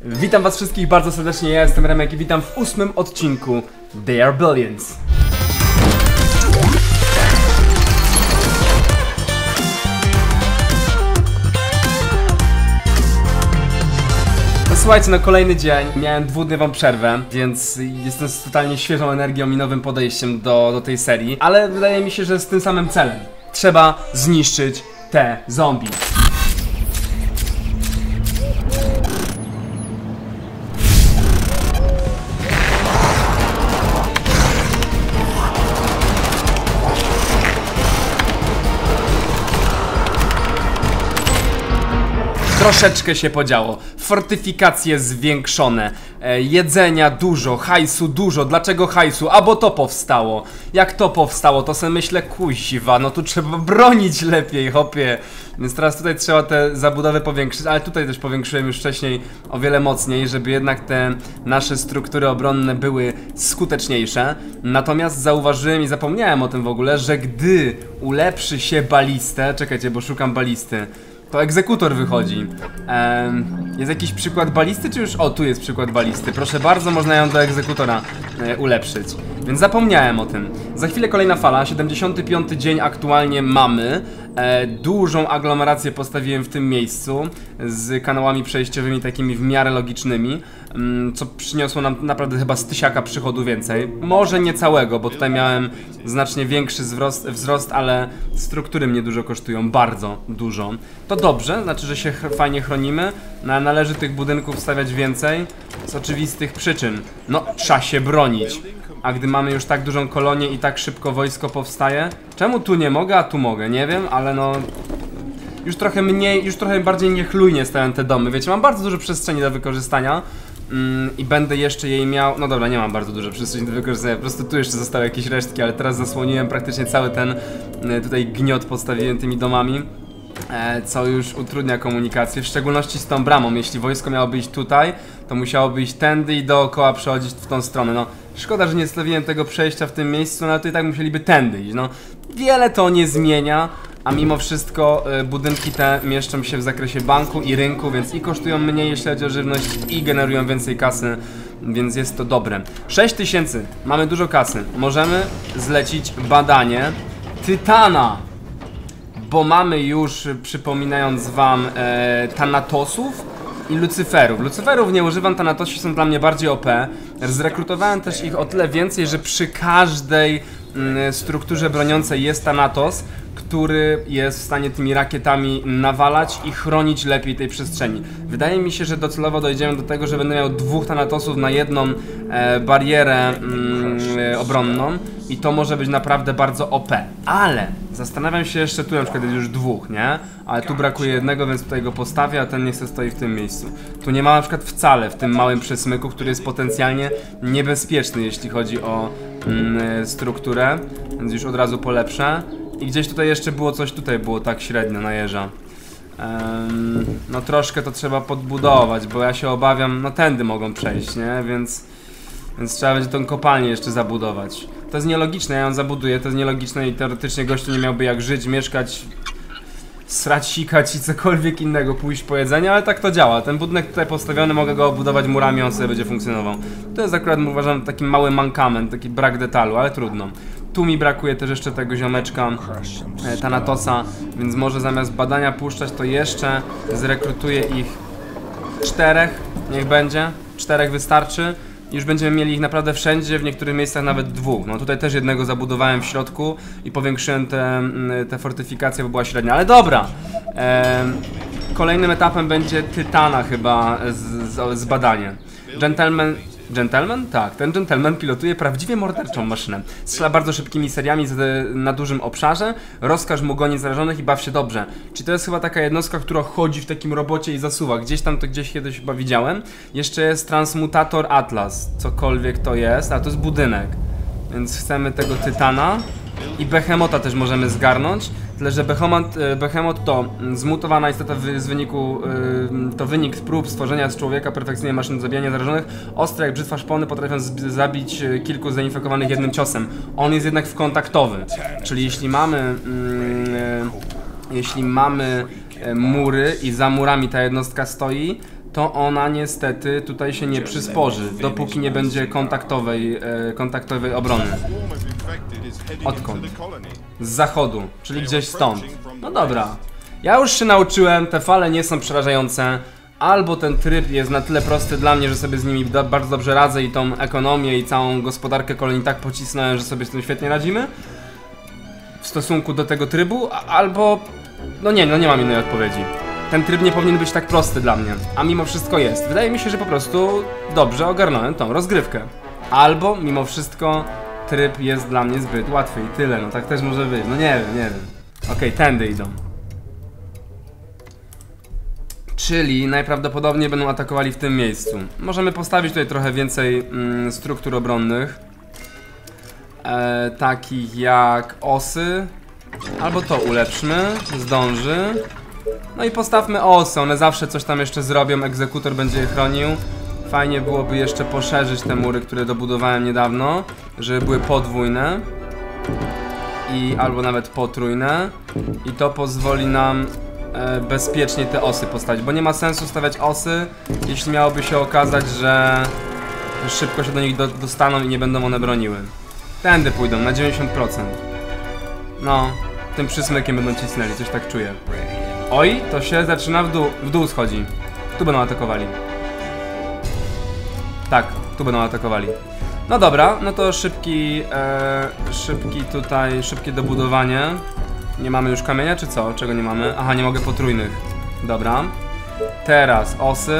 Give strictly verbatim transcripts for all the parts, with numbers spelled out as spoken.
Witam was wszystkich bardzo serdecznie, ja jestem Remek i witam w ósmym odcinku They Are Billions. Słuchajcie, no kolejny dzień, miałem dwudniową przerwę, więc jestem z totalnie świeżą energią i nowym podejściem do, do tej serii, ale wydaje mi się, że z tym samym celem. Trzeba zniszczyć te zombie. Troszeczkę się podziało, fortyfikacje zwiększone, e, jedzenia dużo, hajsu dużo. Dlaczego hajsu? A bo to powstało. Jak to powstało, to sobie myślę, kuźwa, no tu trzeba bronić lepiej, hopie. Więc teraz tutaj trzeba te zabudowy powiększyć, ale tutaj też powiększyłem już wcześniej o wiele mocniej, żeby jednak te nasze struktury obronne były skuteczniejsze. Natomiast zauważyłem i zapomniałem o tym w ogóle, że gdy ulepszy się balistę, czekajcie, bo szukam balisty, to egzekutor wychodzi. Ehm, jest jakiś przykład balisty, czy już... O, tu jest przykład balisty. Proszę bardzo, można ją do egzekutora e, ulepszyć. Więc zapomniałem o tym. Za chwilę kolejna fala, siedemdziesiąty piąty dzień aktualnie mamy. E, dużą aglomerację postawiłem w tym miejscu z kanałami przejściowymi takimi w miarę logicznymi, mm, co przyniosło nam naprawdę chyba z tysiaka przychodu więcej. Może nie całego, bo tutaj miałem znacznie większy wzrost, wzrost, ale struktury mnie dużo kosztują, bardzo dużo. To dobrze, znaczy, że się fajnie chronimy, no, należy tych budynków stawiać więcej z oczywistych przyczyn. No, trzeba się bronić. A gdy mamy już tak dużą kolonię i tak szybko wojsko powstaje, czemu tu nie mogę, a tu mogę? Nie wiem, ale no... Już trochę mniej, już trochę bardziej niechlujnie stawiam te domy, wiecie, mam bardzo dużo przestrzeni do wykorzystania mm, i będę jeszcze jej miał... No dobra, nie mam bardzo dużo przestrzeni do wykorzystania, po prostu tu jeszcze zostały jakieś resztki, ale teraz zasłoniłem praktycznie cały ten tutaj gniot, postawiłem tymi domami, e, co już utrudnia komunikację, w szczególności z tą bramą. Jeśli wojsko miałoby iść tutaj, to musiałoby iść tędy i dookoła przechodzić w tą stronę. No, szkoda, że nie stawiłem tego przejścia w tym miejscu, no ale to i tak musieliby tędy iść. No, wiele to nie zmienia, a mimo wszystko y, budynki te mieszczą się w zakresie banku i rynku, więc i kosztują mniej, jeśli chodzi o żywność, i generują więcej kasy, więc jest to dobre. sześć tysięcy, mamy dużo kasy. Możemy zlecić badanie Tytana, bo mamy już, przypominając wam, e, Thanatosów i Lucyferów. Lucyferów nie używam, Thanatosi są dla mnie bardziej O P. Zrekrutowałem też ich o tyle więcej, że przy każdej mm, strukturze broniącej jest Thanatos, który jest w stanie tymi rakietami nawalać i chronić lepiej tej przestrzeni. Wydaje mi się, że docelowo dojdziemy do tego, że będę miał dwóch Thanatosów na jedną e, barierę mm, e, obronną i to może być naprawdę bardzo O P. Ale zastanawiam się jeszcze, tu na przykład jest już dwóch, nie? Ale tu brakuje jednego, więc tutaj go postawię, a ten niech se stoi w tym miejscu. Tu nie ma na przykład wcale w tym małym przesmyku, który jest potencjalnie niebezpieczny, jeśli chodzi o mm, strukturę, więc już od razu polepszę. I gdzieś tutaj jeszcze było coś, tutaj było tak średnio na jeża. Um, no troszkę to trzeba podbudować, bo ja się obawiam, no tędy mogą przejść, nie? Więc, więc trzeba będzie tą kopalnię jeszcze zabudować. To jest nielogiczne, ja ją zabuduję, to jest nielogiczne i teoretycznie gościu nie miałby jak żyć, mieszkać, srać, sikać i cokolwiek innego, pójść po jedzenie, ale tak to działa. Ten budynek tutaj postawiony, mogę go obudować murami, on sobie będzie funkcjonował. To jest akurat, uważam, taki mały mankament, taki brak detalu, ale trudno. Tu mi brakuje też jeszcze tego ziomeczka e, Thanatosa, więc może zamiast badania puszczać, to jeszcze zrekrutuję ich czterech, niech będzie, czterech wystarczy. Już będziemy mieli ich naprawdę wszędzie, w niektórych miejscach nawet dwóch. No tutaj też jednego zabudowałem w środku i powiększyłem te, te fortyfikacje, bo była średnia, ale dobra. E, kolejnym etapem będzie Tytana chyba z, z, z badania. Gentleman... Gentleman? Tak, ten gentleman pilotuje prawdziwie morderczą maszynę. Strzela bardzo szybkimi seriami z, na dużym obszarze. Rozkaż mu gonić zarażonych i baw się dobrze. Czyli to jest chyba taka jednostka, która chodzi w takim robocie i zasuwa. Gdzieś tam to gdzieś kiedyś chyba widziałem. Jeszcze jest transmutator Atlas, cokolwiek to jest, a to jest budynek. Więc chcemy tego Tytana. I Behemota też możemy zgarnąć. Tyle, że Behemot, Behemot to zmutowana istota z wyniku, to wynik prób stworzenia z człowieka perfekcyjnej maszyny do zabijania zarażonych. Ostre jak brzytwa szpony potrafią zabić kilku zainfekowanych jednym ciosem. On jest jednak wkontaktowy, czyli jeśli mamy, mm, jeśli mamy mury i za murami ta jednostka stoi, to ona niestety tutaj się nie przysporzy, dopóki nie będzie kontaktowej, e, kontaktowej obrony. Odkąd? Z zachodu, czyli gdzieś stąd. No dobra. Ja już się nauczyłem, te fale nie są przerażające. Albo ten tryb jest na tyle prosty dla mnie, że sobie z nimi do, bardzo dobrze radzę i tą ekonomię i całą gospodarkę kolonii tak pocisnąłem, że sobie z tym świetnie radzimy w stosunku do tego trybu, albo... no nie, no nie mam innej odpowiedzi. Ten tryb nie powinien być tak prosty dla mnie, a mimo wszystko jest. Wydaje mi się, że po prostu dobrze ogarnąłem tą rozgrywkę. Albo mimo wszystko tryb jest dla mnie zbyt łatwy i tyle, no tak też może być, no nie wiem, nie wiem. Okej, okay, tędy idą. Czyli najprawdopodobniej będą atakowali w tym miejscu. Możemy postawić tutaj trochę więcej mm, struktur obronnych, e, takich jak osy. Albo to ulepszmy, zdąży. No i postawmy osy, one zawsze coś tam jeszcze zrobią, egzekutor będzie je chronił. Fajnie byłoby jeszcze poszerzyć te mury, które dobudowałem niedawno, żeby były podwójne i albo nawet potrójne. I to pozwoli nam e, bezpiecznie te osy postawić, bo nie ma sensu stawiać osy, jeśli miałoby się okazać, że szybko się do nich do, dostaną i nie będą one broniły. Tędy pójdą, na dziewięćdziesiąt procent. No, tym przysmykiem będą cisnęli, coś tak czuję. Oj, to się zaczyna w dół, w dół schodzi. Tu będą atakowali. Tak, tu będą atakowali. No dobra, no to szybki, e, szybki tutaj, szybkie dobudowanie. Nie mamy już kamienia, czy co? Czego nie mamy? Aha, nie mogę potrójnych. Dobra. Teraz osy.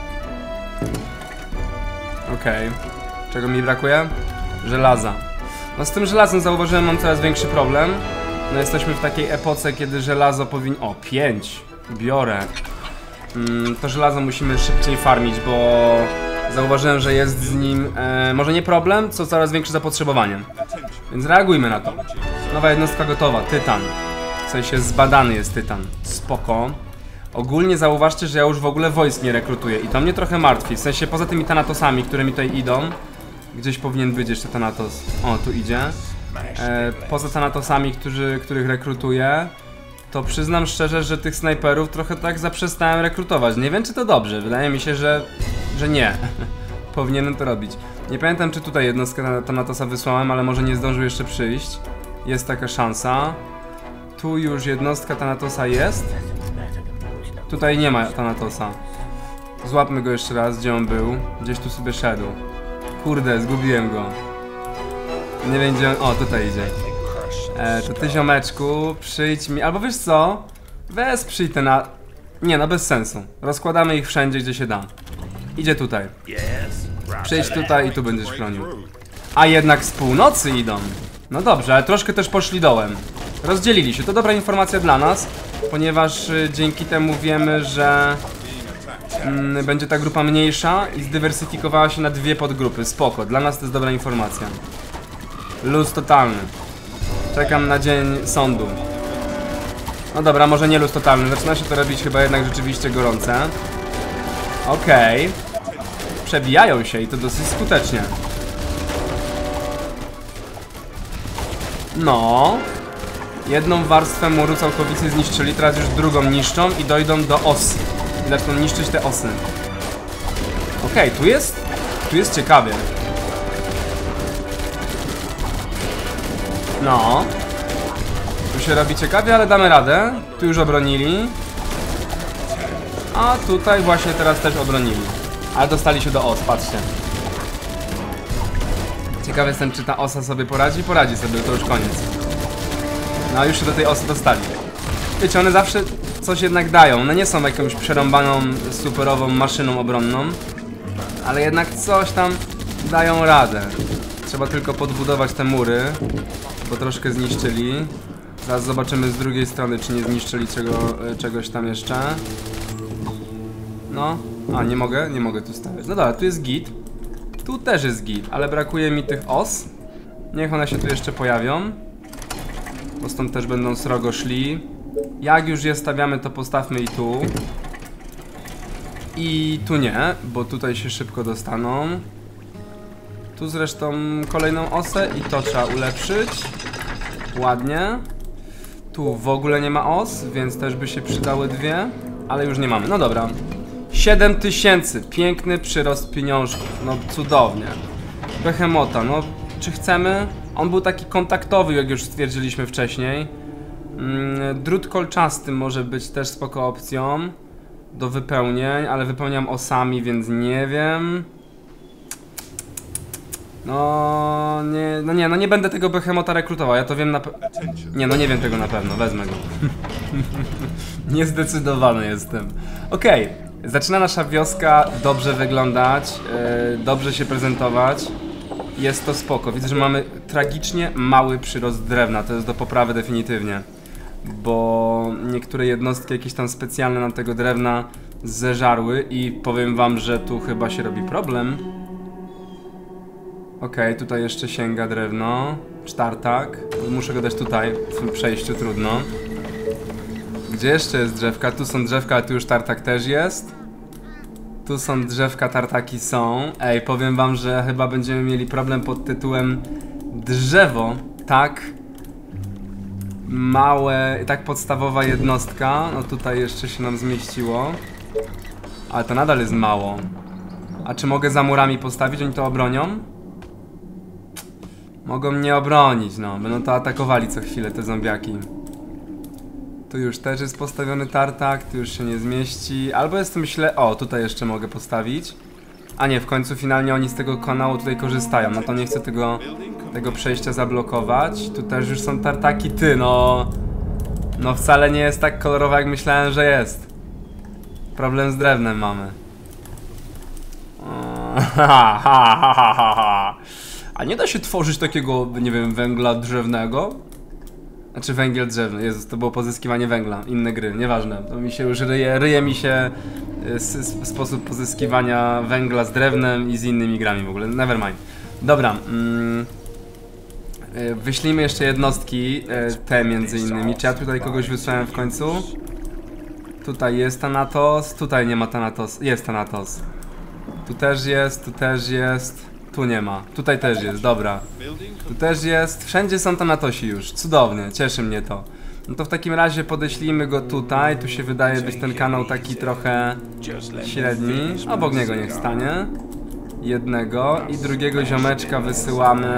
Okej. Okay. Czego mi brakuje? Żelaza. No z tym żelazem zauważyłem, mam coraz większy problem. No jesteśmy w takiej epoce, kiedy żelazo powinno... O, pięć. Biorę. Mm, to żelazo musimy szybciej farmić, bo zauważyłem, że jest z nim e, może nie problem, co coraz większe zapotrzebowanie. Więc reagujmy na to. Nowa jednostka gotowa, tytan. W sensie zbadany jest tytan. Spoko. Ogólnie zauważcie, że ja już w ogóle wojsk nie rekrutuję i to mnie trochę martwi. W sensie poza tymi Thanatosami, które mi tutaj idą. Gdzieś powinien być jeszcze Thanatos. O, tu idzie. E, poza Thanatosami, którzy, których rekrutuję, to przyznam szczerze, że tych snajperów trochę tak zaprzestałem rekrutować. Nie wiem, czy to dobrze. Wydaje mi się, że, że nie. Powinienem to robić. Nie pamiętam, czy tutaj jednostkę Thanatosa wysłałem, ale może nie zdążył jeszcze przyjść. Jest taka szansa. Tu już jednostka Thanatosa jest. Tutaj nie ma Thanatosa. Złapmy go jeszcze raz, gdzie on był. Gdzieś tu sobie szedł. Kurde, zgubiłem go. Nie wiem, gdzie on... O, tutaj idzie. E, to ty, ziomeczku, przyjdź mi... Albo wiesz co? Wesprzyj te na... Nie, no bez sensu. Rozkładamy ich wszędzie, gdzie się da. Idzie tutaj. Przyjdź tutaj i tu będziesz chronił. A jednak z północy idą. No dobrze, ale troszkę też poszli dołem. Rozdzielili się. To dobra informacja dla nas, ponieważ y, dzięki temu wiemy, że... Mm, będzie ta grupa mniejsza i zdywersyfikowała się na dwie podgrupy. Spoko, dla nas to jest dobra informacja. Luz totalny. Czekam na dzień sądu. No dobra, może nie luz totalny. Zaczyna się to robić chyba jednak rzeczywiście gorące. Okej. Okay. Przebijają się i to dosyć skutecznie. No. Jedną warstwę muru całkowicie zniszczyli, teraz już drugą niszczą i dojdą do osy. I zaczną niszczyć te osy. Okej, okay, tu jest... Tu jest ciekawie. No. Tu się robi ciekawie, ale damy radę. Tu już obronili. A tutaj właśnie teraz też obronili. Ale dostali się do os, patrzcie. Ciekawy jestem, czy ta osa sobie poradzi. Poradzi sobie, to już koniec. No już się do tej osy dostali. Wiecie, one zawsze coś jednak dają. One nie są jakąś przerąbaną, superową maszyną obronną, ale jednak coś tam dają radę. Trzeba tylko podbudować te mury, bo troszkę zniszczyli. Zaraz zobaczymy z drugiej strony, czy nie zniszczyli czego, czegoś tam jeszcze. No, a nie mogę? Nie mogę tu stawiać. No dobra, tu jest git. Tu też jest git, ale brakuje mi tych os. Niech one się tu jeszcze pojawią, bo stąd też będą srogo szli. Jak już je stawiamy, to postawmy i tu. I tu nie, bo tutaj się szybko dostaną. Tu zresztą kolejną osę i to trzeba ulepszyć. Ładnie. Tu w ogóle nie ma os, więc też by się przydały dwie, ale już nie mamy. No dobra. siedem tysięcy, piękny przyrost pieniążków, no cudownie. Behemota, no czy chcemy? On był taki kontaktowy, jak już stwierdziliśmy wcześniej. mm, Drut kolczasty może być też spoko opcją do wypełnień, ale wypełniam osami, więc nie wiem. No nie, no nie, no nie będę tego behemota rekrutował, ja to wiem na pewno. Nie, no nie wiem tego na pewno, wezmę go. Niezdecydowany jestem. Okej, okay. Zaczyna nasza wioska dobrze wyglądać, yy, dobrze się prezentować. Jest to spoko, widzę, że mamy tragicznie mały przyrost drewna, to jest do poprawy definitywnie. Bo niektóre jednostki jakieś tam specjalne nam tego drewna zeżarły i powiem wam, że tu chyba się robi problem. Okej, okay, tutaj jeszcze sięga drewno. Cztartak. Muszę go dać tutaj, w tym przejściu trudno. Gdzie jeszcze jest drzewka? Tu są drzewka, ale tu już tartak też jest. Tu są drzewka, tartaki są. Ej, powiem wam, że chyba będziemy mieli problem pod tytułem drzewo. Tak małe, tak podstawowa jednostka. No tutaj jeszcze się nam zmieściło. Ale to nadal jest mało. A czy mogę za murami postawić? Oni to obronią? Mogą mnie obronić, no. Będą to atakowali co chwilę, te zombiaki. Tu już też jest postawiony tartak, tu już się nie zmieści. Albo jest, myślę... O, tutaj jeszcze mogę postawić. A nie, w końcu finalnie oni z tego kanału tutaj korzystają. No to nie chcę tego, tego przejścia zablokować. Tu też już są tartaki. Ty, no... No wcale nie jest tak kolorowa, jak myślałem, że jest. Problem z drewnem mamy. Ha, ha, ha, ha, ha. A nie da się tworzyć takiego, nie wiem, węgla drzewnego? Znaczy węgiel drzewny, Jezus, to było pozyskiwanie węgla, inne gry, nieważne. To mi się już ryje, ryje mi się sposób pozyskiwania węgla z drewnem i z innymi grami w ogóle, nevermind. Dobra, mm, wyślijmy jeszcze jednostki, te między innymi. Czy ja tutaj kogoś wysłałem w końcu? Tutaj jest Thanatos, tutaj nie ma Thanatos, jest Thanatos. Tu też jest, tu też jest. Tu nie ma, tutaj też jest, dobra. Tu też jest, wszędzie są Thanatosi już, cudownie, cieszy mnie to. No to w takim razie podeślijmy go tutaj, tu się wydaje być ten kanał taki trochę średni. Obok niego niech stanie. Jednego i drugiego ziomeczka wysyłamy...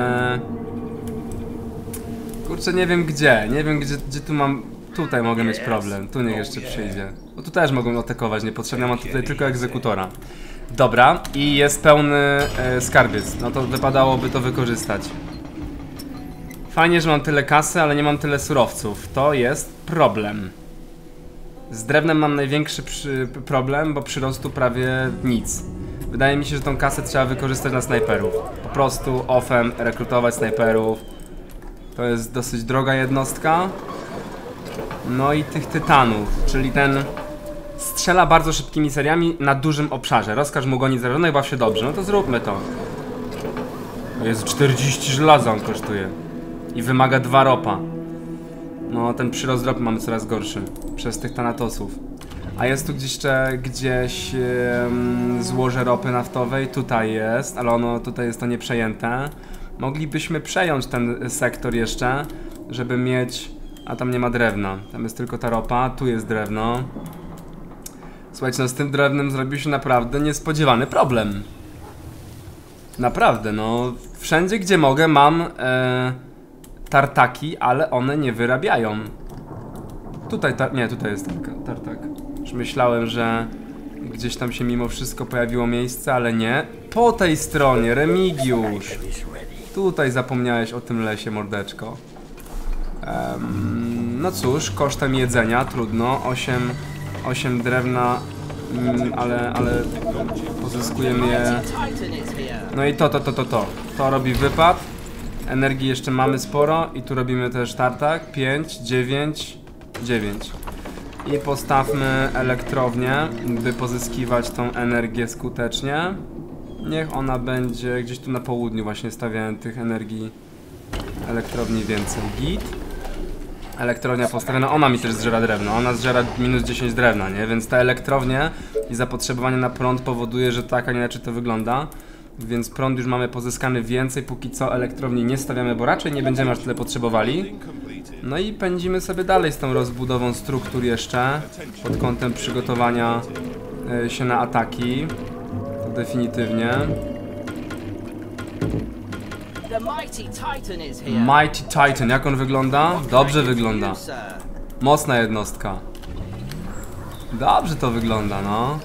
Kurczę, nie wiem gdzie, nie wiem gdzie, gdzie tu mam... Tutaj mogę mieć problem, tu niech jeszcze przyjdzie. Bo tu też mogą atakować niepotrzebnie, mam tutaj tylko egzekutora. Dobra, i jest pełny e, skarbiec, no to wypadałoby to wykorzystać. Fajnie, że mam tyle kasy, ale nie mam tyle surowców, to jest problem. Z drewnem mam największy przy, problem, bo przyrostu prawie nic. Wydaje mi się, że tą kasę trzeba wykorzystać na snajperów. Po prostu offem rekrutować snajperów. To jest dosyć droga jednostka. No i tych tytanów, czyli ten... Strzela bardzo szybkimi seriami na dużym obszarze. Rozkaż mu gonić zarówno i baw się dobrze. No to zróbmy to. Jest czterdzieści żelaza on kosztuje. I wymaga dwa ropa. No ten przyrost ropu mamy coraz gorszy. Przez tych Thanatosów. A jest tu gdzieś jeszcze gdzieś um, złoże ropy naftowej. Tutaj jest, ale ono tutaj jest to nieprzejęte. Moglibyśmy przejąć ten sektor jeszcze, żeby mieć... A tam nie ma drewna. Tam jest tylko ta ropa. Tu jest drewno. Słuchajcie, no z tym drewnem zrobił się naprawdę niespodziewany problem. Naprawdę, no wszędzie gdzie mogę mam e, tartaki, ale one nie wyrabiają. Tutaj, tar nie, tutaj jest tartak. Już myślałem, że gdzieś tam się mimo wszystko pojawiło miejsce, ale nie. Po tej stronie, Remigiusz. Tutaj zapomniałeś o tym lesie, mordeczko. Um, no cóż, kosztem jedzenia, trudno. osiem, osiem drewna, mm, ale, ale pozyskujemy je. No i to, to, to, to, to. To robi wypad. Energii jeszcze mamy sporo i tu robimy też tartak. pięć, dziewięć, dziewięć. I postawmy elektrownię, by pozyskiwać tą energię skutecznie. Niech ona będzie gdzieś tu na południu, właśnie stawiałem tych energii elektrowni więcej. Git. Elektrownia postawiona, ona mi też zżera drewno, ona zżera minus dziesięć drewna, nie? Więc te elektrownie i zapotrzebowanie na prąd powoduje, że tak, a nie inaczej to wygląda. Więc prąd już mamy pozyskany więcej, póki co elektrowni nie stawiamy, bo raczej nie będziemy aż tyle potrzebowali. No i pędzimy sobie dalej z tą rozbudową struktur jeszcze, pod kątem przygotowania e, się na ataki. To definitywnie. Mighty Titan, jak on wygląda? Dobrze wygląda. Mocna jednostka. Dobrze to wygląda, no.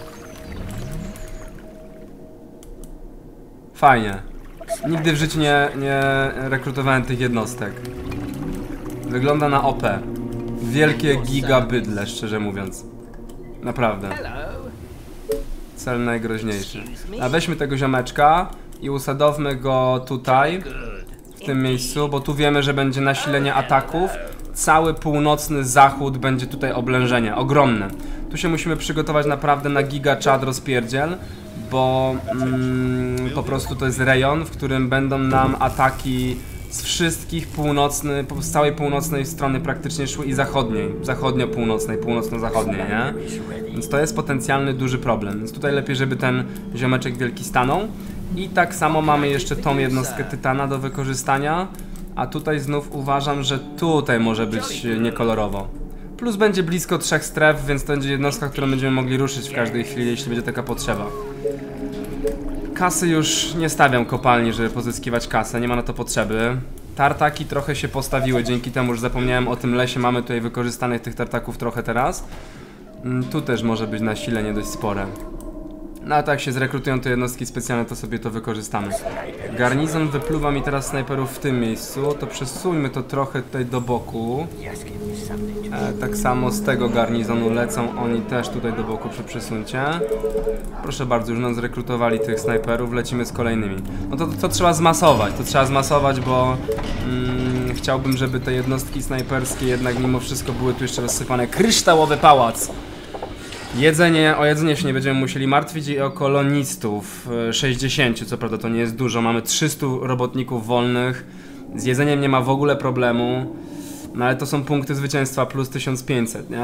Fajnie. Nigdy w życiu nie, nie rekrutowałem tych jednostek. Wygląda na O P. Wielkie giga bydle, szczerze mówiąc. Naprawdę. Cel najgroźniejszy. A weźmy tego ziomeczka i usadowmy go tutaj, w tym miejscu, bo tu wiemy, że będzie nasilenie ataków. Cały północny zachód będzie tutaj oblężenie, ogromne. Tu się musimy przygotować naprawdę na giga czad rozpierdziel, bo mm, po prostu to jest rejon, w którym będą nam ataki z wszystkich północnych, z całej północnej strony praktycznie szły i zachodniej, zachodnio-północnej, północno-zachodniej, nie? Więc to jest potencjalny duży problem, więc tutaj lepiej, żeby ten ziomeczek wielki stanął. I tak samo mamy jeszcze tą jednostkę Tytana do wykorzystania, a tutaj znów uważam, że tutaj może być niekolorowo. Plus będzie blisko trzech stref, więc to będzie jednostka, którą będziemy mogli ruszyć w każdej chwili, jeśli będzie taka potrzeba. Kasy już nie stawiam kopalni, żeby pozyskiwać kasę, nie ma na to potrzeby. Tartaki trochę się postawiły, dzięki temu, że zapomniałem o tym lesie, mamy tutaj wykorzystanych tych tartaków trochę teraz. Tu też może być nasilenie dość spore. No a tak się zrekrutują te jednostki specjalne, to sobie to wykorzystamy. Garnizon wypluwa mi teraz snajperów w tym miejscu, to przesuńmy to trochę tutaj do boku. E, tak samo z tego garnizonu lecą oni też tutaj do boku przy przesuncie. Proszę bardzo, już nam zrekrutowali tych snajperów, lecimy z kolejnymi. No to, to, to trzeba zmasować, to trzeba zmasować, bo mm, chciałbym, żeby te jednostki snajperskie jednak mimo wszystko były tu jeszcze rozsypane. Kryształowy pałac! Jedzenie, o jedzenie się nie będziemy musieli martwić i o kolonistów. sześćdziesięciu, co prawda to nie jest dużo, mamy trzystu robotników wolnych. Z jedzeniem nie ma w ogóle problemu. No ale to są punkty zwycięstwa plus tysiąc pięćset, nie?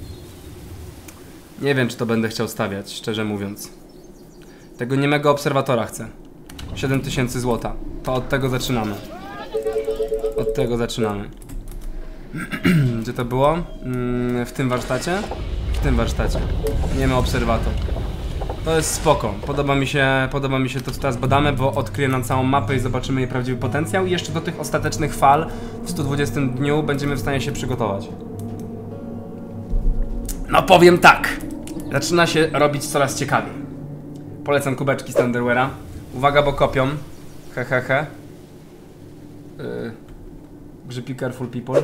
Nie wiem, czy to będę chciał stawiać, szczerze mówiąc. Tego niemego obserwatora chcę. siedem tysięcy złota. To od tego zaczynamy. Od tego zaczynamy. Gdzie to było? W tym warsztacie? W tym warsztacie. Nie ma obserwator. To jest spoko. Podoba mi się, podoba mi się to, co teraz badamy, bo odkryje nam całą mapę i zobaczymy jej prawdziwy potencjał. I jeszcze do tych ostatecznych fal w sto dwudziestym dniu będziemy w stanie się przygotować. No powiem tak. Zaczyna się robić coraz ciekawiej. Polecam kubeczki z Thunderware'a. Uwaga, bo kopią. He he he. Yy, be careful people.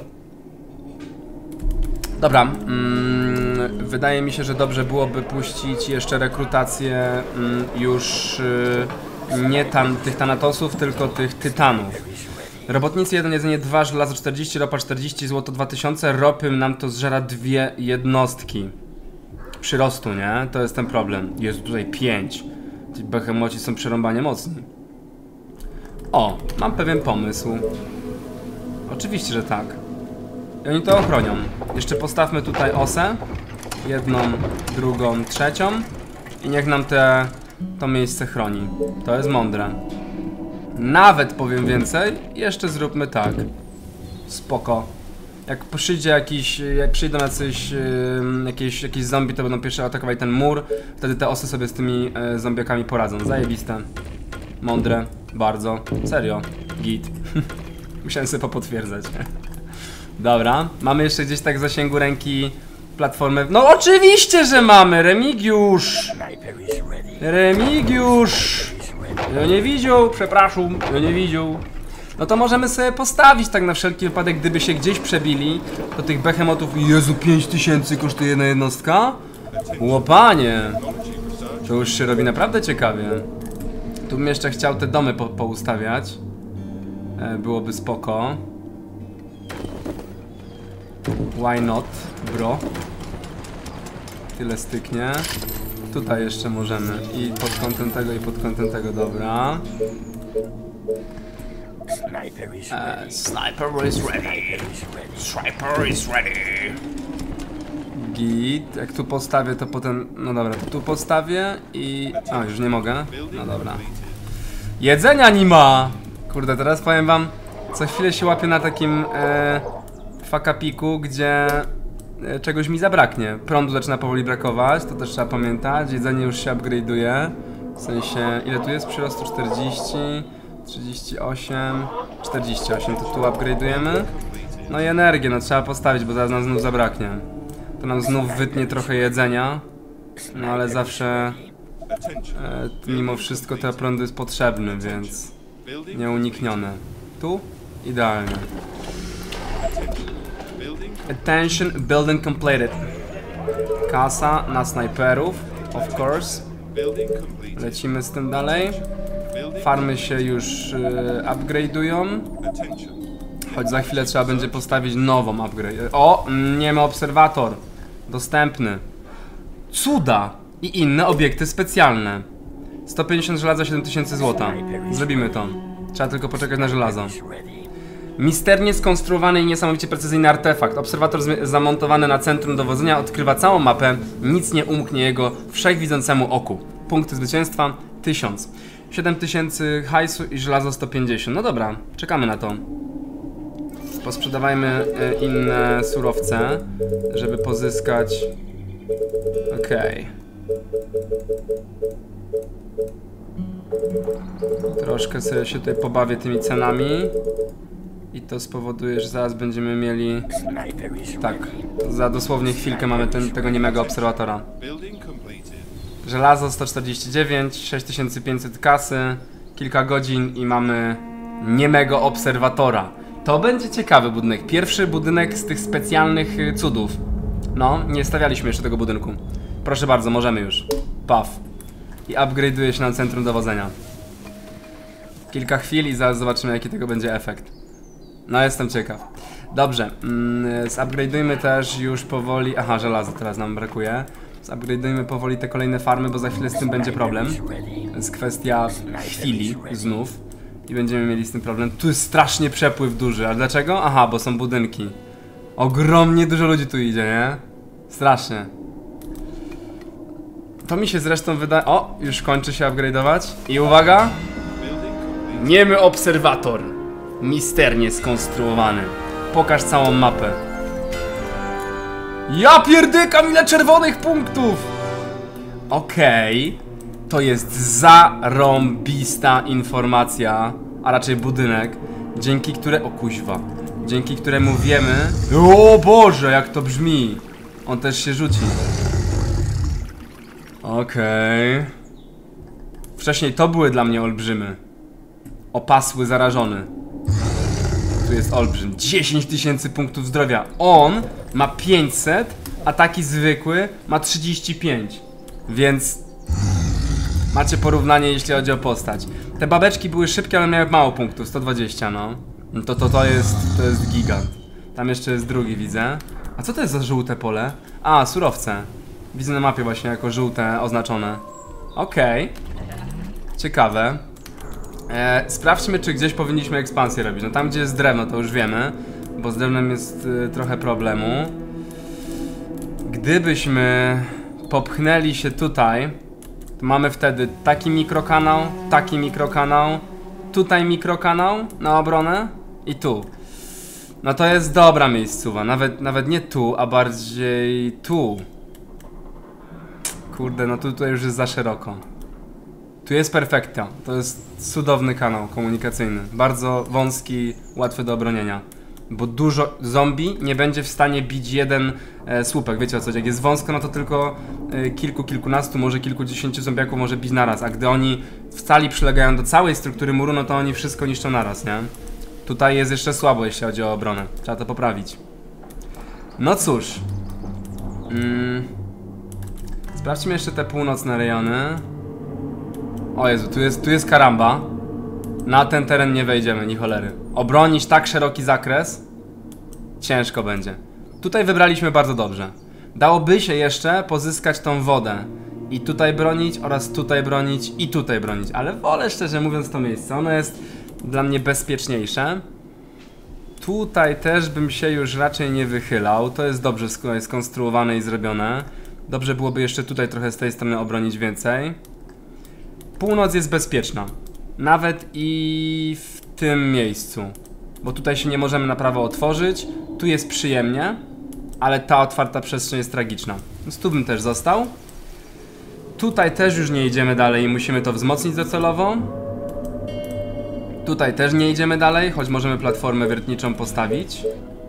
Dobra, mm, wydaje mi się, że dobrze byłoby puścić jeszcze rekrutację mm, już y, nie tam tych Thanatosów, tylko tych Tytanów. Robotnicy jeden, jedzenie dwa, żelazo czterdzieści, ropa czterdzieści, złoto dwa tysiące, ropy nam to zżera dwie jednostki. Przyrostu, nie? To jest ten problem. Jest tutaj pięć. Ci behemoci są przerąbanie mocni. O, mam pewien pomysł. Oczywiście, że tak. I oni to ochronią. Jeszcze postawmy tutaj osę. Jedną, drugą, trzecią. I niech nam te, to miejsce chroni. To jest mądre. Nawet powiem więcej. Jeszcze zróbmy tak. Spoko. Jak przyjdzie jakiś, jak przyjdą jacyś, yy, jakieś, jakieś zombie, to będą pierwsze atakować ten mur. Wtedy te osy sobie z tymi yy, zombiakami poradzą. Zajebiste. Mądre. Bardzo. Serio. Git. Musiałem sobie popotwierdzać. Dobra, mamy jeszcze gdzieś tak w zasięgu ręki platformę. No oczywiście, że mamy! Remigiusz! Remigiusz! Ja nie widział, przepraszam, ja nie widział. No to możemy sobie postawić tak na wszelki wypadek, gdyby się gdzieś przebili, to tych behemotów. Jezu, pięć tysięcy kosztuje jedna jednostka? Łopanie! To już się robi naprawdę ciekawie. Tu bym jeszcze chciał te domy po poustawiać. E, byłoby spoko. Why not, bro? Tyle styknie. Tutaj jeszcze możemy. I pod kątem tego, i pod kątem tego, dobra. Uh, sniper is ready. Sniper is ready. Git. Jak tu postawię, to potem... No dobra, to tu postawię i... A, już nie mogę. No dobra. Jedzenia nie ma! Kurde, teraz powiem wam, co chwilę się łapię na takim... E... fakapiku, gdzie e, czegoś mi zabraknie. Prądu zaczyna powoli brakować, to też trzeba pamiętać. Jedzenie już się upgrade'uje. W sensie, ile tu jest przyrostu? czterdzieści, trzydzieści osiem, czterdzieści osiem, to tu upgrade'ujemy. No i energię, no trzeba postawić, bo zaraz nam znów zabraknie. To nam znów wytnie trochę jedzenia. No ale zawsze e, mimo wszystko ten prąd jest potrzebny, więc nieuniknione. Tu? Idealnie. Attention, building completed. Kasa na snajperów, of course. Lecimy z tym dalej. Farmy się już e, upgrade'ują. Choć za chwilę trzeba będzie postawić nową upgrade. O! Nie ma obserwator. Dostępny. Cuda! I inne obiekty specjalne. sto pięćdziesiąt żelaza, siedem tysięcy złota. Zrobimy to. Trzeba tylko poczekać na żelazo. Misternie skonstruowany i niesamowicie precyzyjny artefakt. Obserwator zamontowany na centrum dowodzenia odkrywa całą mapę. Nic nie umknie jego wszechwidzącemu oku. Punkty zwycięstwa tysiąc. siedem tysięcy hajsu i żelazo sto pięćdziesiąt. No dobra, czekamy na to. Posprzedawajmy inne surowce, żeby pozyskać... Okej. Okay. Troszkę sobie się tutaj pobawię tymi cenami. I to spowoduje, że zaraz będziemy mieli... Tak, za dosłownie chwilkę mamy ten, tego niemego obserwatora. Żelazo sto czterdzieści dziewięć, sześć tysięcy pięćset kasy, kilka godzin i mamy niemego obserwatora. To będzie ciekawy budynek. Pierwszy budynek z tych specjalnych cudów. No, nie stawialiśmy jeszcze tego budynku. Proszę bardzo, możemy już. Paf. I upgrade'uje się na centrum dowodzenia. Kilka chwil i zaraz zobaczymy, jaki tego będzie efekt. No, jestem ciekaw. Dobrze, mm, zupgrade'ujmy też już powoli... Aha, żelazo teraz nam brakuje. Zupgrade'ujmy powoli te kolejne farmy, bo za chwilę z tym będzie problem. To jest kwestia chwili znów. I będziemy mieli z tym problem. Tu jest strasznie przepływ duży. A dlaczego? Aha, bo są budynki. Ogromnie dużo ludzi tu idzie, nie? Strasznie. To mi się zresztą wydaje... O, już kończy się upgrade'ować. I uwaga! Niemy obserwator. Misternie skonstruowany. Pokaż całą mapę. Ja pierdykam, ile czerwonych punktów! Okej. Okay. To jest zarąbista informacja, a raczej budynek, dzięki które... O kuźwa. Dzięki któremu wiemy... O Boże, jak to brzmi! On też się rzuci. Okej. Okay. Wcześniej to były dla mnie olbrzymy. Opasły zarażony. Tu jest olbrzym. dziesięć tysięcy punktów zdrowia. On ma pięćset, a taki zwykły ma trzydzieści pięć. Więc... macie porównanie, jeśli chodzi o postać. Te babeczki były szybkie, ale miały mało punktów. sto dwadzieścia, no. To, to, to jest... to jest gigant. Tam jeszcze jest drugi, widzę. A co to jest za żółte pole? A, surowce. Widzę na mapie właśnie jako żółte oznaczone. Okej. Okay. Ciekawe. E, sprawdźmy, czy gdzieś powinniśmy ekspansję robić. No tam, gdzie jest drewno, to już wiemy. Bo z drewnem jest y, trochę problemu. Gdybyśmy popchnęli się tutaj, to mamy wtedy taki mikrokanał, taki mikrokanał, tutaj mikrokanał na obronę i tu. No to jest dobra miejscowa. Nawet, nawet nie tu, a bardziej tu. Kurde, no tu, tutaj już jest za szeroko. Tu jest perfekta. To jest cudowny kanał komunikacyjny. Bardzo wąski, łatwy do obronienia. Bo dużo zombie nie będzie w stanie bić jeden e, słupek. Wiecie o co? Jak jest wąsko, no to tylko e, kilku, kilkunastu, może kilkudziesięciu zombiaków może bić naraz. A gdy oni w cali przylegają do całej struktury muru, no to oni wszystko niszczą naraz, nie? Tutaj jest jeszcze słabo, jeśli chodzi o obronę. Trzeba to poprawić. No cóż. Mm. Sprawdźmy jeszcze te północne rejony. O Jezu, tu jest, tu jest karamba. Na ten teren nie wejdziemy, ni cholery. Obronić tak szeroki zakres ciężko będzie. Tutaj wybraliśmy bardzo dobrze. Dałoby się jeszcze pozyskać tą wodę i tutaj bronić oraz tutaj bronić i tutaj bronić. Ale wolę szczerze mówiąc to miejsce. Ono jest dla mnie bezpieczniejsze. Tutaj też bym się już raczej nie wychylał. To jest dobrze skonstruowane i zrobione. Dobrze byłoby jeszcze tutaj trochę z tej strony obronić więcej. Północ jest bezpieczna. Nawet i w tym miejscu. Bo tutaj się nie możemy na prawo otworzyć. Tu jest przyjemnie. ale ta otwarta przestrzeń jest tragiczna. Więc tu bym też został. Tutaj też już nie idziemy dalej i musimy to wzmocnić docelowo. Tutaj też nie idziemy dalej, choć możemy platformę wiertniczą postawić.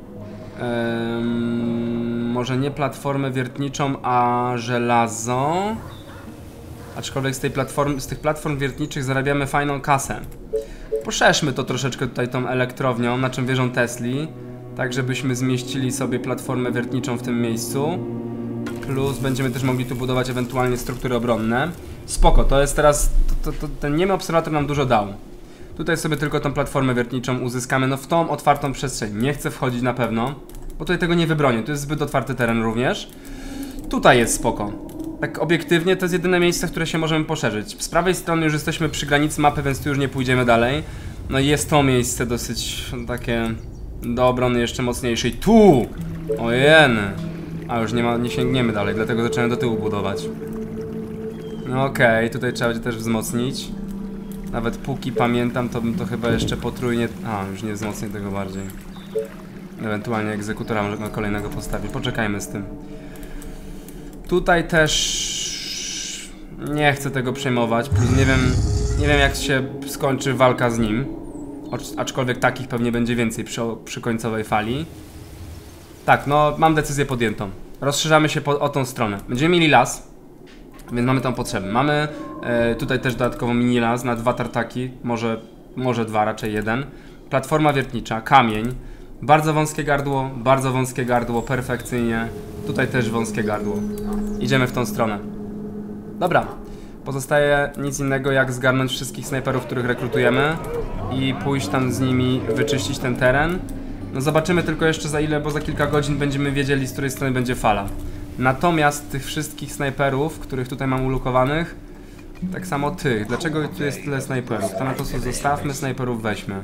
Ehm, może nie platformę wiertniczą, a żelazo. Aczkolwiek z, tej platform, z tych platform wiertniczych zarabiamy fajną kasę. Poszerzmy to troszeczkę tutaj tą elektrownią, na czym wieżą Tesli. Tak, żebyśmy zmieścili sobie platformę wiertniczą w tym miejscu. Plus będziemy też mogli tu budować ewentualnie struktury obronne. Spoko, to jest teraz... To, to, to, ten niemy obserwator nam dużo dał. Tutaj sobie tylko tą platformę wiertniczą uzyskamy. No w tą otwartą przestrzeń nie chcę wchodzić na pewno, bo tutaj tego nie wybronię. Tu jest zbyt otwarty teren również. Tutaj jest spoko. Tak obiektywnie to jest jedyne miejsce, w które się możemy poszerzyć. Z prawej strony już jesteśmy przy granicy mapy, więc tu już nie pójdziemy dalej. No i jest to miejsce dosyć takie do obrony jeszcze mocniejszej. Tu! Ojeny! A już nie, ma, nie sięgniemy dalej, dlatego zacząłem do tyłu budować. No okej, okay, tutaj trzeba będzie też wzmocnić. Nawet póki pamiętam, to bym to chyba jeszcze potrójnie... A, już nie wzmocnię tego bardziej. Ewentualnie egzekutora możemy kolejnego postawić. Poczekajmy z tym. Tutaj też... nie chcę tego przejmować, plus nie wiem... Nie wiem jak się skończy walka z nim. Aczkolwiek takich pewnie będzie więcej przy, przy końcowej fali. Tak, no mam decyzję podjętą. Rozszerzamy się po, o tą stronę. Będziemy mieli las, więc mamy tam potrzeby. Mamy e, tutaj też dodatkowo mini las na dwa tartaki, może, może dwa, raczej jeden. Platforma wiertnicza, kamień. Bardzo wąskie gardło, bardzo wąskie gardło, perfekcyjnie. Tutaj też wąskie gardło. Idziemy w tą stronę. Dobra. Pozostaje nic innego jak zgarnąć wszystkich snajperów, których rekrutujemy i pójść tam z nimi, wyczyścić ten teren. No zobaczymy tylko jeszcze za ile, bo za kilka godzin będziemy wiedzieli, z której strony będzie fala. Natomiast tych wszystkich snajperów, których tutaj mam ulokowanych, tak samo tych. Dlaczego tu jest tyle snajperów? To na to co zostawmy, snajperów weźmy.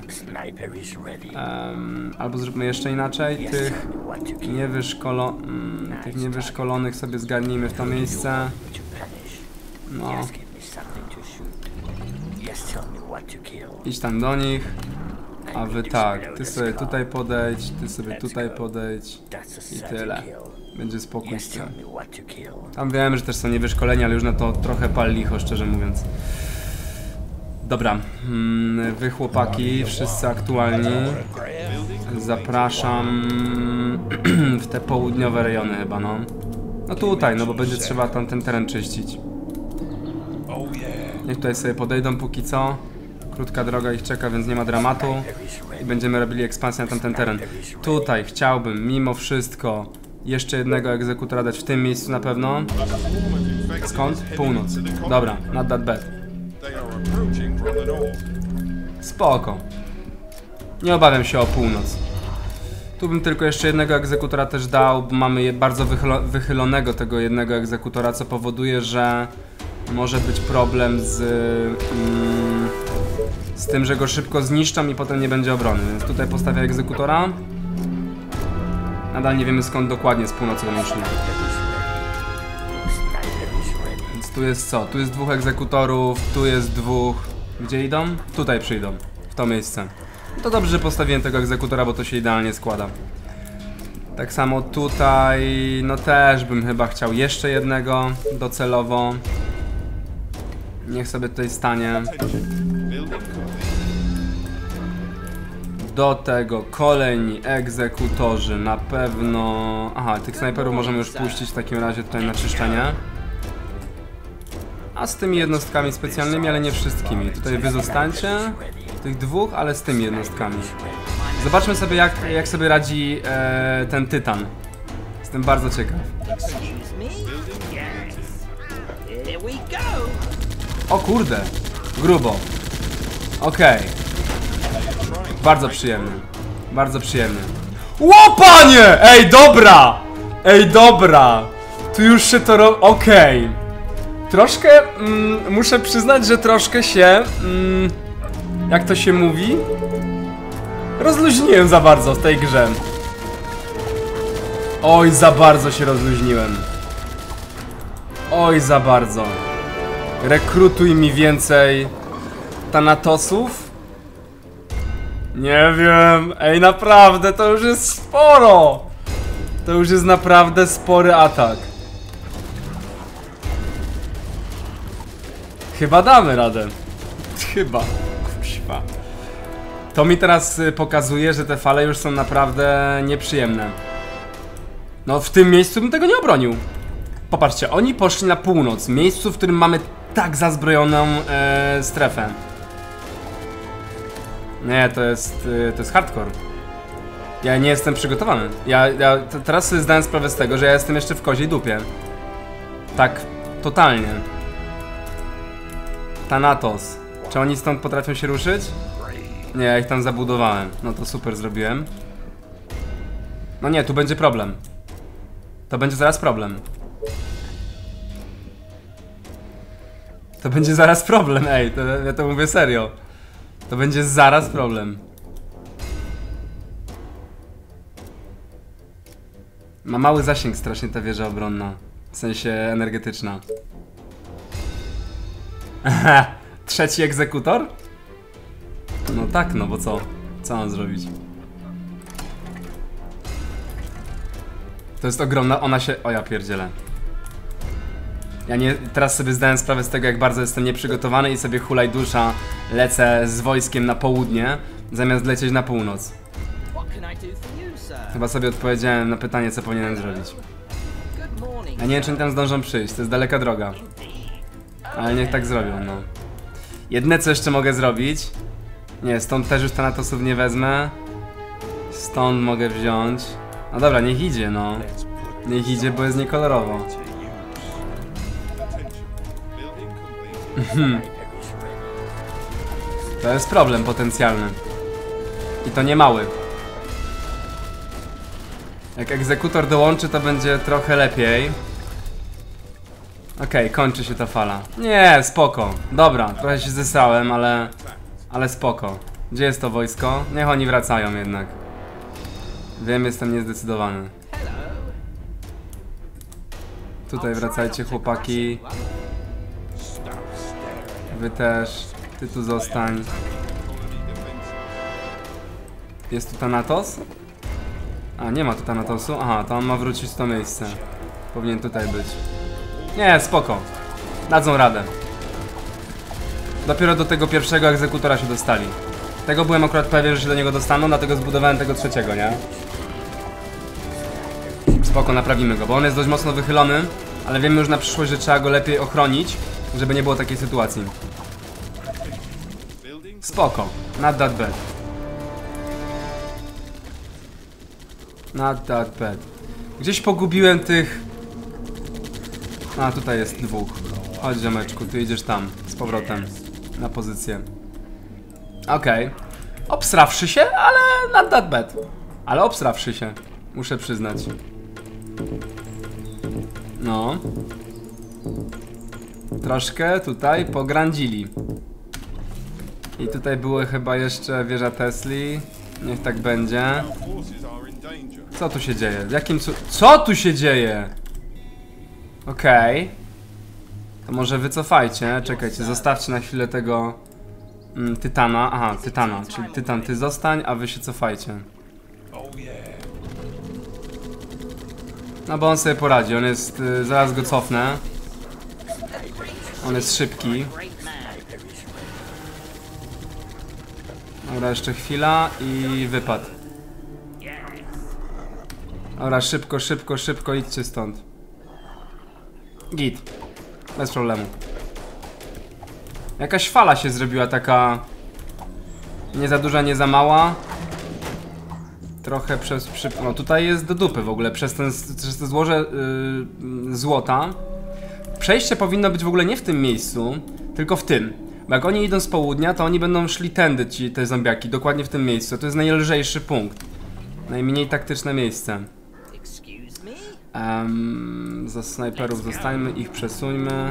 Um, albo zróbmy jeszcze inaczej. Tych, niewyszkolo... mm, tych niewyszkolonych sobie zgarnijmy w to miejsce. No. Idź tam do nich. A wy tak, ty sobie tutaj podejdź, ty sobie tutaj podejdź i tyle. Będzie spokój z tym. Tam wiem, że też są niewyszkoleni, ale już na to trochę pal licho, szczerze mówiąc. Dobra, wy chłopaki, wszyscy aktualni. Zapraszam w te południowe rejony chyba, no. No tutaj, no bo będzie trzeba tam ten teren czyścić. Niech tutaj sobie podejdą póki co. Krótka droga ich czeka, więc nie ma dramatu. I będziemy robili ekspansję na tamten teren. Tutaj chciałbym mimo wszystko jeszcze jednego egzekutora dać w tym miejscu na pewno. Skąd? Północ. Dobra, not that bad. Spoko. Nie obawiam się o północ. Tu bym tylko jeszcze jednego egzekutora też dał, bo mamy je bardzo wychylo wychylonego tego jednego egzekutora, co powoduje, że może być problem z... Mm, z tym, że go szybko zniszczą i potem nie będzie obrony. Więc tutaj postawię egzekutora. Nadal nie wiemy skąd dokładnie z północy będą szli. Więc tu jest co? Tu jest dwóch egzekutorów, tu jest dwóch... Gdzie idą? Tutaj przyjdą. W to miejsce. To dobrze, że postawiłem tego egzekutora, bo to się idealnie składa. Tak samo tutaj... No też bym chyba chciał jeszcze jednego docelowo. Niech sobie tutaj stanie. Do tego kolejni egzekutorzy na pewno... Aha, tych snajperów możemy już puścić w takim razie tutaj na czyszczenie. A z tymi jednostkami specjalnymi, ale nie wszystkimi. Tutaj wy zostańcie, tych dwóch, ale z tymi jednostkami. Zobaczmy sobie jak, jak sobie radzi e, ten tytan. Jestem bardzo ciekaw. O kurde, grubo. Okej. Okay. Bardzo przyjemny. Bardzo przyjemny. Ło panie! Ej, dobra! Ej, dobra! Tu już się to robi... Okej. Okay. Troszkę... Mm, muszę przyznać, że troszkę się... Mm, jak to się mówi? Rozluźniłem za bardzo w tej grze. Oj, za bardzo się rozluźniłem. Oj, za bardzo. Rekrutuj mi więcej Thanatosów? Nie wiem. Ej, naprawdę, to już jest sporo. To już jest naprawdę spory atak. Chyba damy radę. Chyba. Kuźwa. To mi teraz pokazuje, że te fale już są naprawdę nieprzyjemne. No w tym miejscu bym tego nie obronił. Popatrzcie, oni poszli na północ, miejscu, w którym mamy tak zazbrojoną e, strefę. Nie, to jest, e, to jest hardcore. Ja nie jestem przygotowany. Ja, ja teraz sobie zdałem sprawę z tego, że ja jestem jeszcze w koziej dupie. Tak, totalnie. Thanatos. Czy oni stąd potrafią się ruszyć? Nie, ja ich tam zabudowałem. No to super zrobiłem. No nie, tu będzie problem. To będzie zaraz problem. To będzie zaraz problem, ej, to, ja to mówię serio. To będzie zaraz problem. Ma mały zasięg strasznie ta wieża obronna. W sensie energetyczna. Trzeci egzekutor? No tak, no bo co? Co mam zrobić? To jest ogromna, ona się... O ja pierdzielę. Ja nie... Teraz sobie zdałem sprawę z tego, jak bardzo jestem nieprzygotowany i sobie hulaj dusza lecę z wojskiem na południe, zamiast lecieć na północ. Chyba sobie odpowiedziałem na pytanie, co powinienem zrobić. Ja nie wiem, czy oni tam zdążą przyjść, to jest daleka droga. Ale niech tak zrobią, no. Jedne, co jeszcze mogę zrobić... Nie, stąd też już Thanatosów nie wezmę. Stąd mogę wziąć... No dobra, niech idzie, no. Niech idzie, bo jest niekolorowo. To jest problem potencjalny. I to nie mały. Jak egzekutor dołączy, to będzie trochę lepiej. Okej, okay, kończy się ta fala. Nie, spoko. Dobra, trochę się zesrałem, ale... Ale spoko. Gdzie jest to wojsko? Niech oni wracają jednak. Wiem, jestem niezdecydowany. Tutaj wracajcie, chłopaki. Wy też. Ty tu zostań. Jest tu Thanatos? A, nie ma tu Thanatosu? Aha, to on ma wrócić w to miejsce. Powinien tutaj być. Nie, spoko. Dadzą radę. Dopiero do tego pierwszego egzekutora się dostali. Tego byłem akurat pewien, że się do niego dostaną, dlatego zbudowałem tego trzeciego, nie? Spoko, naprawimy go, bo on jest dość mocno wychylony, ale wiemy już na przyszłość, że trzeba go lepiej ochronić, żeby nie było takiej sytuacji. Spoko, not that bad. Not that bad. Gdzieś pogubiłem tych... A, tutaj jest dwóch. Chodź, ziomeczku, ty idziesz tam, z powrotem. Na pozycję. Okej. Okay. Obsrawszy się, ale not that bad. Ale obsrawszy się, muszę przyznać. No. Troszkę tutaj pograndzili. I tutaj były chyba jeszcze wieża Tesli. Niech tak będzie. Co tu się dzieje? W jakim cu... Co tu się dzieje? Okej. Okay. To może wycofajcie. Czekajcie, zostawcie na chwilę tego mm, Tytana. Aha, Tytana. Czyli Tytan, ty zostań, a wy się cofajcie. No bo on sobie poradzi. On jest... Y, zaraz go cofnę. On jest szybki. Dobra, jeszcze chwila i wypad. Dobra, szybko, szybko, szybko idźcie stąd. Git. Bez problemu. Jakaś fala się zrobiła taka... Nie za duża, nie za mała. Trochę przez... Przy... No tutaj jest do dupy w ogóle. Przez, ten, przez to złoże yy, złota. Przejście powinno być w ogóle nie w tym miejscu, tylko w tym. Bo jak oni idą z południa, to oni będą szli tędy, ci, te zombiaki, dokładnie w tym miejscu. To jest najlżejszy punkt. Najmniej taktyczne miejsce. Um, za snajperów zostańmy, ich przesuńmy.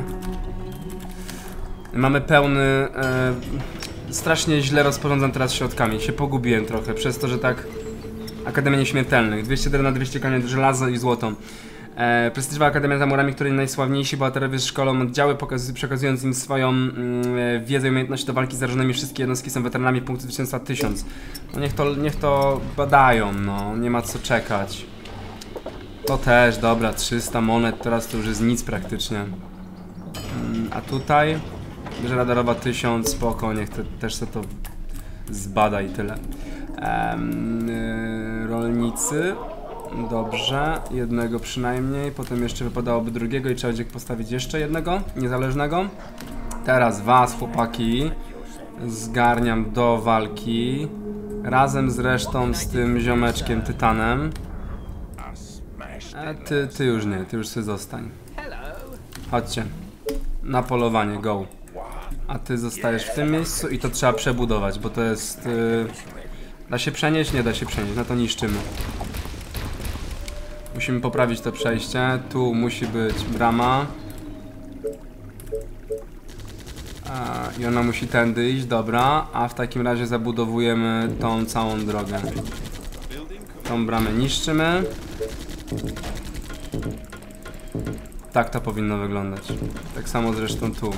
Mamy pełny... E, strasznie źle rozporządzam teraz środkami. Się pogubiłem trochę, przez to, że tak... Akademia Nieśmiertelnych. dwieście na dwieście kamień, żelazo i złoto. E, prestiżowa Akademia za murami, której najsławniejsi bohaterowie szkolą oddziały, pokaz, przekazując im swoją mm, wiedzę i umiejętności do walki z zarażonymi. Wszystkie jednostki są weteranami, punktów zwycięstwa tysiąc. No niech to, niech to badają, no. Nie ma co czekać. To też, dobra, trzysta monet, teraz to już jest nic praktycznie. Mm, a tutaj bierze radarowa tysiąc, spoko, niech te, też se to zbada i tyle. Ehm, yy, rolnicy, dobrze, jednego przynajmniej, potem jeszcze wypadałoby drugiego i trzeba będzie postawić jeszcze jednego, niezależnego. Teraz was, chłopaki, zgarniam do walki, razem z resztą z tym ziomeczkiem Tytanem. E, ty, ty już nie, ty już sobie zostań. Chodźcie, na polowanie, go. A ty zostajesz w tym miejscu i to trzeba przebudować, bo to jest... Yy... Da się przenieść? Nie da się przenieść, no to niszczymy. Musimy poprawić to przejście, tu musi być brama. A, i ona musi tędy iść, dobra, a w takim razie zabudowujemy tą całą drogę. Tą bramę niszczymy. Tak to powinno wyglądać. Tak samo zresztą tu.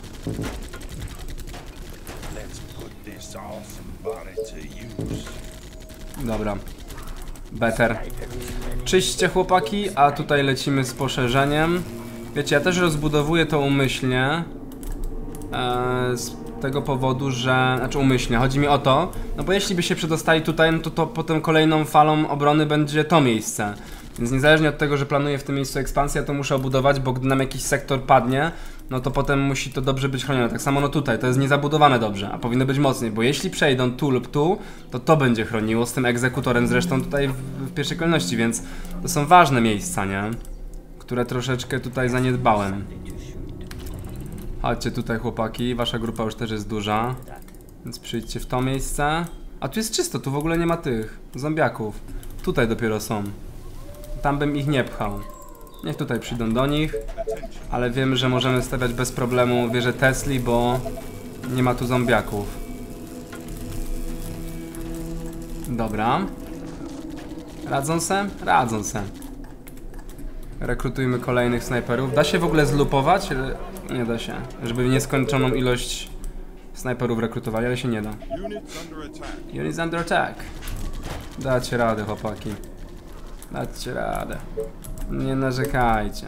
Dobra. Better. Czyście, chłopaki, a tutaj lecimy z poszerzeniem. Wiecie, ja też rozbudowuję to umyślnie. Eee, z tego powodu, że... Znaczy umyślnie, chodzi mi o to, no bo jeśli by się przedostali tutaj, no to, to potem kolejną falą obrony będzie to miejsce. Więc niezależnie od tego, że planuję w tym miejscu ekspansję, to muszę obudować, bo gdy nam jakiś sektor padnie, no to potem musi to dobrze być chronione. Tak samo no tutaj, to jest niezabudowane dobrze, a powinno być mocniej, bo jeśli przejdą tu lub tu, to to będzie chroniło z tym egzekutorem zresztą tutaj w, w pierwszej kolejności, więc to są ważne miejsca, nie? Które troszeczkę tutaj zaniedbałem. Chodźcie tutaj, chłopaki, wasza grupa już też jest duża, więc przyjdźcie w to miejsce. A tu jest czysto, tu w ogóle nie ma tych zombiaków. Tutaj dopiero są. Tam bym ich nie pchał. Niech tutaj przyjdą do nich. Ale wiem, że możemy stawiać bez problemu wieżę Tesli, bo nie ma tu zombiaków. Dobra. Radzą se? Radzą se. Rekrutujmy kolejnych snajperów. Da się w ogóle zlupować? Nie da się. Żeby nieskończoną ilość snajperów rekrutowali, ale się nie da. Units under attack. Dacie radę, chłopaki. Dacie radę. Nie narzekajcie.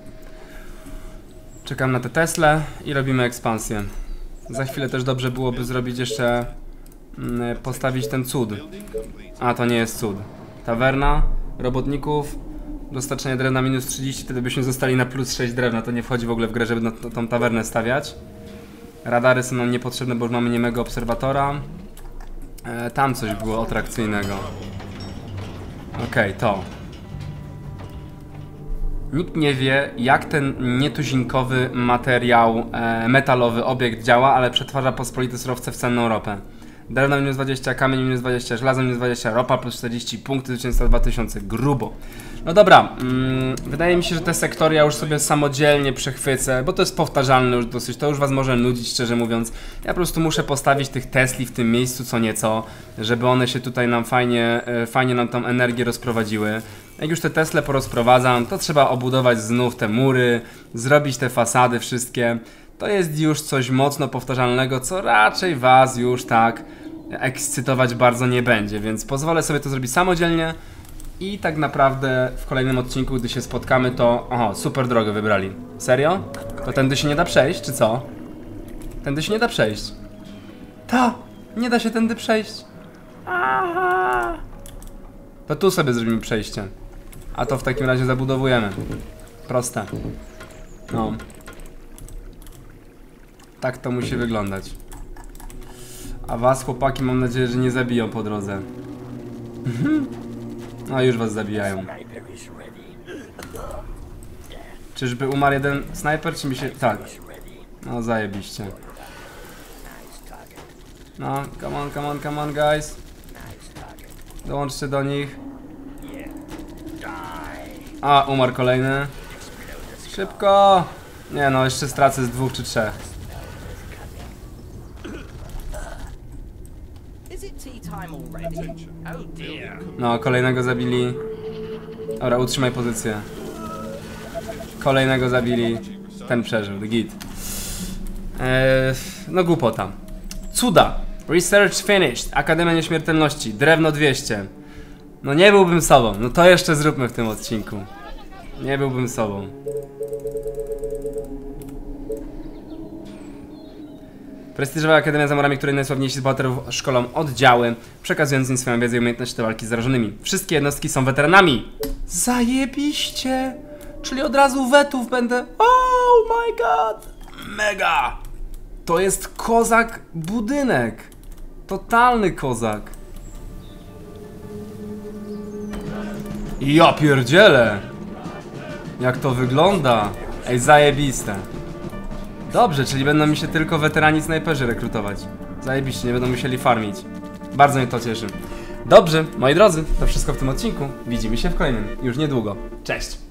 Czekam na te Tesle i robimy ekspansję. Za chwilę też dobrze byłoby zrobić jeszcze... Mm, postawić ten cud. A, to nie jest cud. Tawerna, robotników, dostarczenie drewna minus trzydzieści, wtedy byśmy zostali na plus sześć drewna. To nie wchodzi w ogóle w grę, żeby na tą tawernę stawiać. Radary są nam niepotrzebne, bo już mamy niemego obserwatora. E, tam coś było atrakcyjnego. Okej, okay, to. Nikt nie wie, jak ten nietuzinkowy materiał e, metalowy obiekt działa, ale przetwarza pospolite surowce w cenną ropę. Drewno minus dwadzieścia, kamień minus dwadzieścia, żelazo minus dwadzieścia, ropa plus czterdzieści, punkty zwycięstwa dwa tysiące, grubo. No dobra, mm, wydaje mi się, że te sektory ja już sobie samodzielnie przechwycę, bo to jest powtarzalne już dosyć, to już was może nudzić, szczerze mówiąc. Ja po prostu muszę postawić tych Tesli w tym miejscu co nieco, żeby one się tutaj nam fajnie, e, fajnie nam tą energię rozprowadziły. Jak już te Tesle porozprowadzam, to trzeba obudować znów te mury, zrobić te fasady wszystkie. To jest już coś mocno powtarzalnego, co raczej was już tak ekscytować bardzo nie będzie, więc pozwolę sobie to zrobić samodzielnie i tak naprawdę w kolejnym odcinku, gdy się spotkamy, to... Oho, super drogę wybrali. Serio? To tędy się nie da przejść, czy co? Tędy się nie da przejść. Ta! Nie da się tędy przejść. Aha! To tu sobie zrobimy przejście. A to w takim razie zabudowujemy. Proste. No. Tak to musi wyglądać. A was, chłopaki, mam nadzieję, że nie zabiją po drodze. No już was zabijają. Czyżby umarł jeden snajper, czy mi się... Tak. No zajebiście. No, come on, come on, come on, guys. Dołączcie do nich. A, umarł kolejny. Szybko! Nie no, jeszcze stracę z dwóch czy trzech. No, kolejnego zabili. Dobra, utrzymaj pozycję. Kolejnego zabili. Ten przeżył, git. Eee, no głupota. Cuda. Research finished. Akademia Nieśmiertelności. Drewno dwieście. No nie byłbym sobą, no to jeszcze zróbmy w tym odcinku. Nie byłbym sobą. Prestiżowa Akademia za murami, której najsławniejsi z bohaterów szkolą oddziały, przekazując im swoją wiedzę i umiejętności do walki z zarażonymi. Wszystkie jednostki są weteranami. Zajebiście! Czyli od razu wetów będę... Oh my god! Mega! To jest kozak budynek. Totalny kozak. Ja pierdzielę! Jak to wygląda? Ej, zajebiste. Dobrze, czyli będą mi się tylko weterani snajperzy rekrutować. Zajebiście, nie będą musieli farmić. Bardzo mnie to cieszy. Dobrze, moi drodzy, to wszystko w tym odcinku. Widzimy się w kolejnym, już niedługo. Cześć!